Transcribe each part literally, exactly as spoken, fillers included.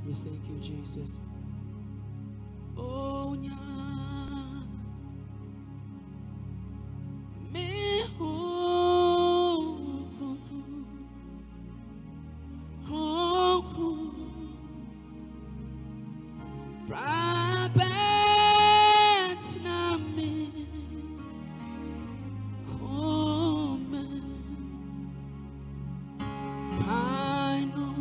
We thank you, Jesus. Oh, yeah. Me, oh, oh, oh. Brabants na me, come, I know.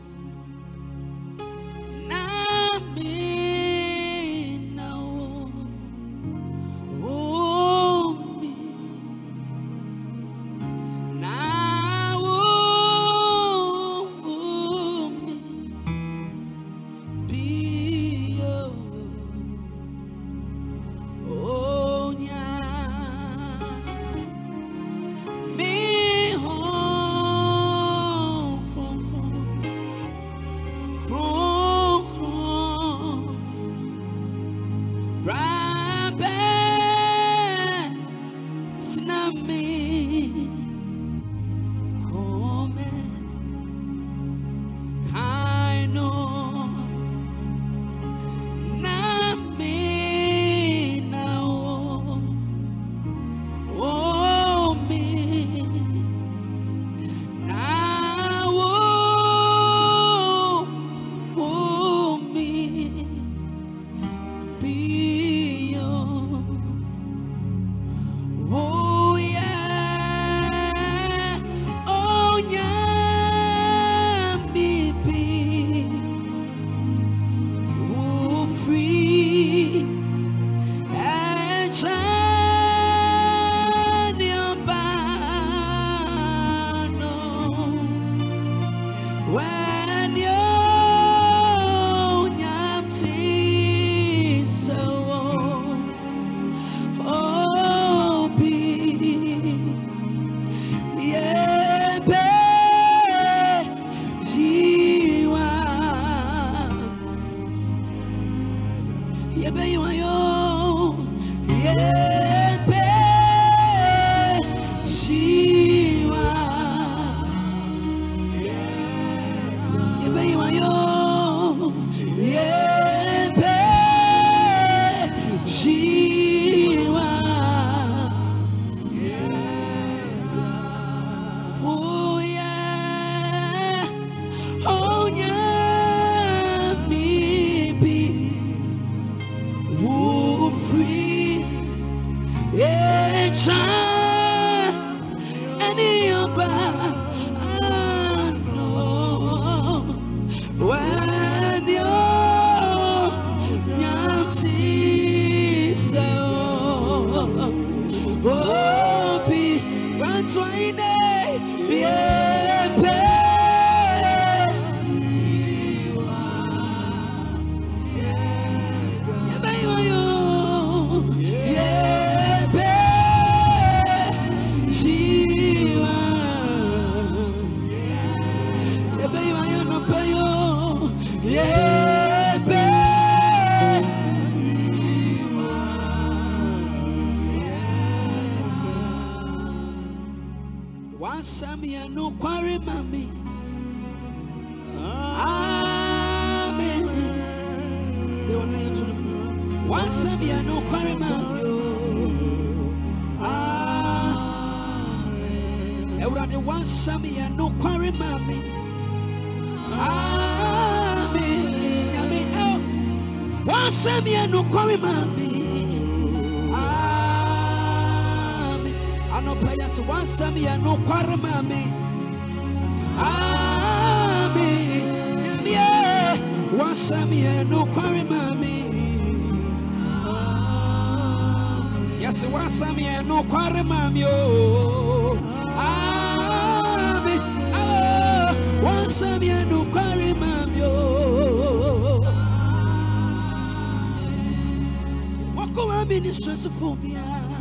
Ministration for me,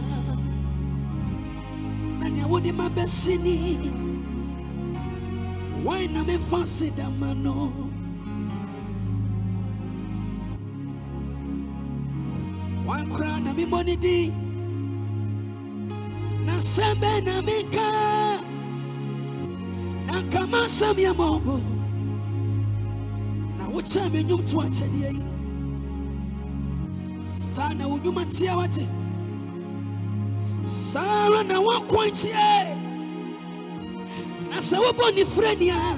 and I would in my Bassey. Why not me fancy that man? No, one crown of me money day. Na sembe na mika, na kama samya mobo. chame nyum to achede yi sana unyuma tia wate sara na wakwantie na se wo boni frenia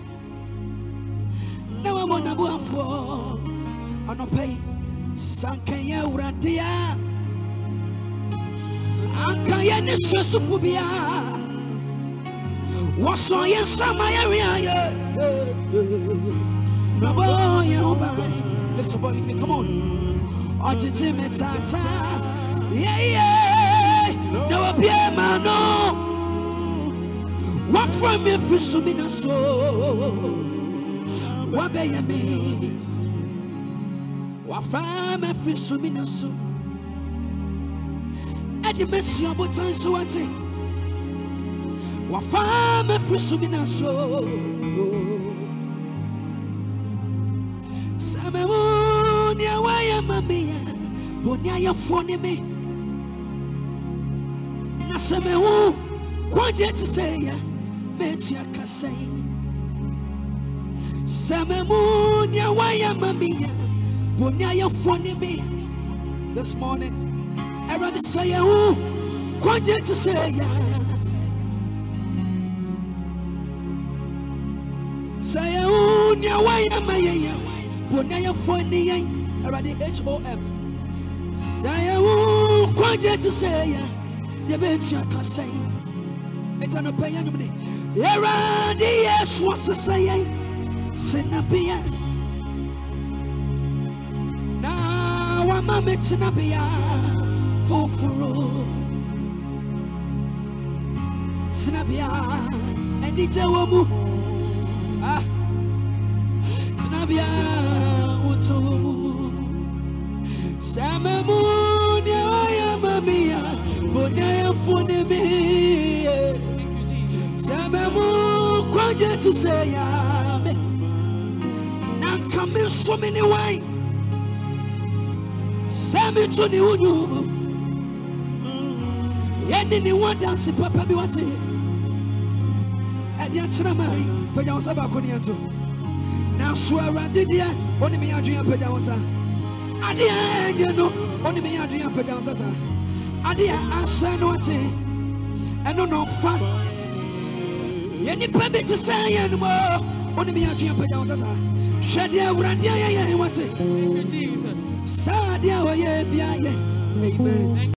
na wa mona buafo anopai sankanya uradia akaya ne sosufu bia waso ye sama ya ya no boy ya obai lift your body come on Ajiji metata yeah yeah no be mano what from me frisumina so what be ya me what from me frisumina so edi mesio botan so ate what from me frisumina so samemu Nia waya mamia, bonia ya fone me. Na seme wu, kwaje to say ya, metia kasai. Seme mu nia waya mamia, bonia ya fone me. This morning, everybody say ya wu, kwaje to say ya. Say ya wu nia waya mamia, bonia ya fone ya. Already H O M. Say who kwaje to say ya. You bet you can say. It's an opinion. Already yes was to say. Sinabia. Now I'm a metsinabia. Fufuru. Sinabia. And it's a woman. Ah. Sinabia. Utumu. Samamu ya mamia bonya ya fune me Samamu kwaje to say ya me na come so many wine Sami to ni unyu Yende ni one dance papa bi wate Edi antra mai peja won saba ko ni anto na so awrade dia oni me adwen peja won sa Adia you know only me adrian pedan sasa Adia asa no ate eno no fa Yeni pembe to say anymore only me adrian pedan sasa Shadia uradia ya ya wate Jesus Sadia wa ye bia ye Amen